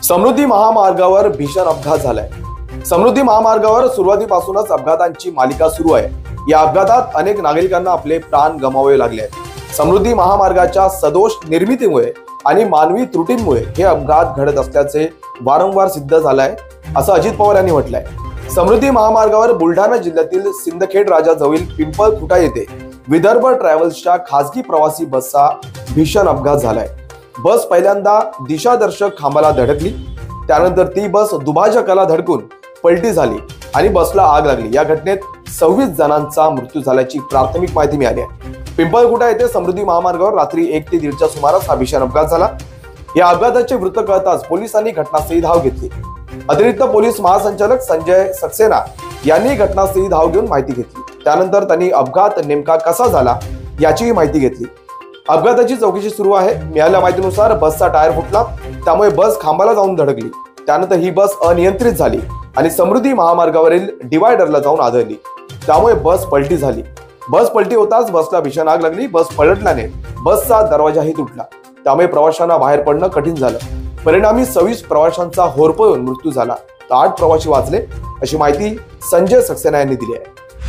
समृद्धी महामार्गावर भीषण अपघात झालाय। समृद्धी महामार्गावर सुरुवातीपासूनच अपघातांची मालिका सुरू आहे। या अपघातात अनेक नागरिकांना आपले प्राण गमावावे लागले आहेत। समृद्धी महामार्गाच्या सदोष निर्मितीमुळे आणि मानवी त्रुटींमुळे हे अपघात घडत असल्याचे वारंवार सिद्ध झालंय, असं अजित पवार यांनी म्हटलंय। समृद्धी महामार्गावर बुलढाणा जिल्ह्यातील सिंदखेड राजाजवळील पिंपळखुटा येथे विदर्भ ट्रॅव्हल्सच्या खासगी प्रवासी बसचा भीषण अपघात झालाय। बस पहिल्यांदा दिशादर्शक खांबाला धडकली, त्यानंतर ती बस दुभाजकाला धडकून पलटी झाली आणि बसला आग लागली। या घटनेत 26 जणांचा मृत्यू झाल्याची प्राथमिक माहिती मिळाली आहे। पिंपळखुटा येथे समृद्धी महामार्गावर रात्री 1 ते 1:30च्या सुमारास हा भीषण अपघात झाला। या अपघाताचे वृत्त कळताच पोलिसांनी घटनास्थळी धाव घेतली। अतिरिक्त पोलीस महासंचालक संजय सक्सेना यांनी घटनास्थळी धाव घेऊन माहिती घेतली। त्यानंतर त्यांनी अपघात नेमका कसा झाला याचीही माहिती घेतली। अपघाताची चौकशी सुरू आहे। मिळालेल्या माहितीनुसार बसचा टायर फुटला, त्यामुळे बस खांबाला जाऊन धडकली। त्यानंतर ही बस अनियंत्रित झाली आणि समृद्धी महामार्गावरील डिवायडरला जाऊन आदळली, त्यामुळे बस पलटी झाली। बस पलटी होताच बसला भीषण आग लागली। बस पलटल्याने बसचा दरवाजाही तुटला, त्यामुळे प्रवाशांना बाहेर पडणं कठीण झालं। परिणामी 26 प्रवाशांचा होरपळून मृत्यू झाला, तर 8 प्रवासी वाचले, अशी माहिती संजय सक्सेना यांनी दिली आहे।